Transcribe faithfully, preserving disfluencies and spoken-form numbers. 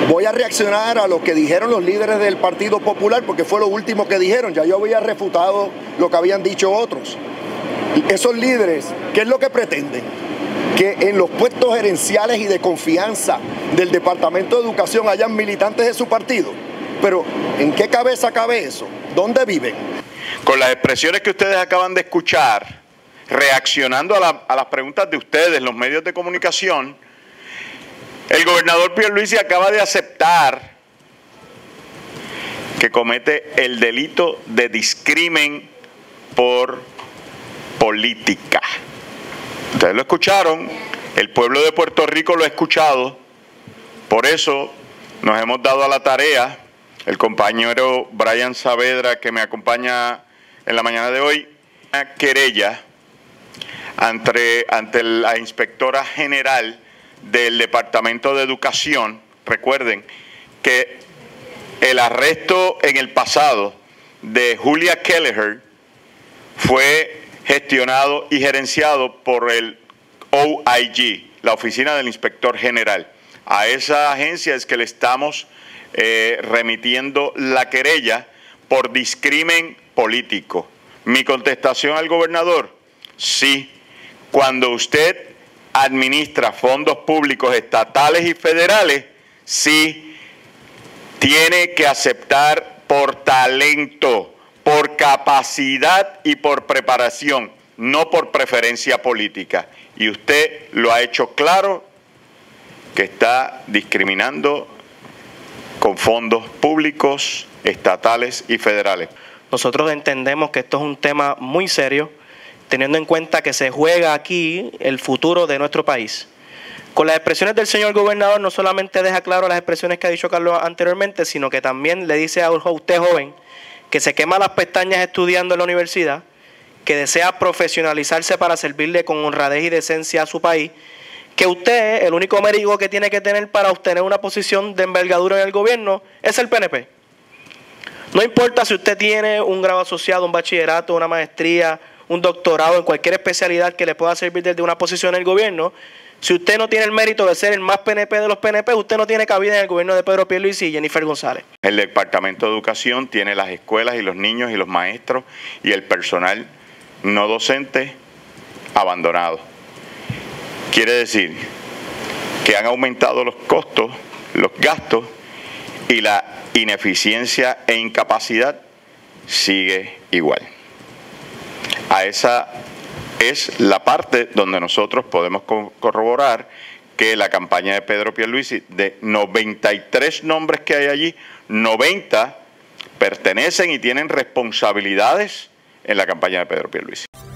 Voy a reaccionar a lo que dijeron los líderes del Partido Popular, porque fue lo último que dijeron. Ya yo había refutado lo que habían dicho otros. Esos líderes, ¿qué es lo que pretenden? Que en los puestos gerenciales y de confianza del Departamento de Educación hayan militantes de su partido. Pero, ¿en qué cabeza cabe eso? ¿Dónde viven? Con las expresiones que ustedes acaban de escuchar, reaccionando a, la, a las preguntas de ustedes, los medios de comunicación, el gobernador Pierluisi acaba de aceptar que comete el delito de discrimen por política. Ustedes lo escucharon, el pueblo de Puerto Rico lo ha escuchado, por eso nos hemos dado a la tarea, el compañero Brian Saavedra, que me acompaña en la mañana de hoy, una querella ante, ante la inspectora general del Departamento de Educación. Recuerden que el arresto en el pasado de Julia Kelleher fue gestionado y gerenciado por el O I G, la Oficina del Inspector General. A esa agencia es que le estamos eh, remitiendo la querella por discrimen político. Mi contestación al gobernador: sí, cuando usted administra fondos públicos estatales y federales, sí, tiene que aceptar por talento, por capacidad y por preparación, no por preferencia política. Y usted lo ha hecho claro, que está discriminando con fondos públicos, estatales y federales. Nosotros entendemos que esto es un tema muy serio, teniendo en cuenta que se juega aquí el futuro de nuestro país. Con las expresiones del señor gobernador no solamente deja claro las expresiones que ha dicho Carlos anteriormente, sino que también le dice a usted, joven, que se quema las pestañas estudiando en la universidad, que desea profesionalizarse para servirle con honradez y decencia a su país, que usted, el único mérito que tiene que tener para obtener una posición de envergadura en el gobierno es el P N P. No importa si usted tiene un grado asociado, un bachillerato, una maestría, un doctorado en cualquier especialidad que le pueda servir desde una posición en el gobierno, si usted no tiene el mérito de ser el más P N P de los P N P, usted no tiene cabida en el gobierno de Pedro Pierluisi y Jennifer González. El Departamento de Educación tiene las escuelas y los niños y los maestros y el personal no docente abandonado. Quiere decir que han aumentado los costos, los gastos, y la ineficiencia e incapacidad sigue igual. A esa es la parte donde nosotros podemos corroborar que la campaña de Pedro Pierluisi, de noventa y tres nombres que hay allí, noventa pertenecen y tienen responsabilidades en la campaña de Pedro Pierluisi.